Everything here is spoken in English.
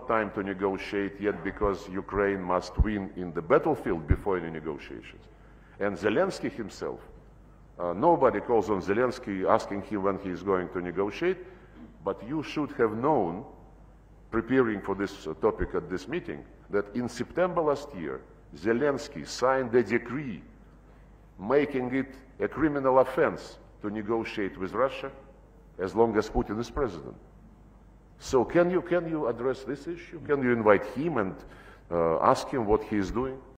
not time to negotiate yet because Ukraine must win in the battlefield before any negotiations. And Zelensky himself, nobody calls on Zelensky asking him when he is going to negotiate, but you should have known, preparing for this topic at this meeting, that in September last year, Zelensky signed a decree making it a criminal offense to negotiate with Russia as long as Putin is president. So can you address this issue? Can you invite him and ask him what he is doing?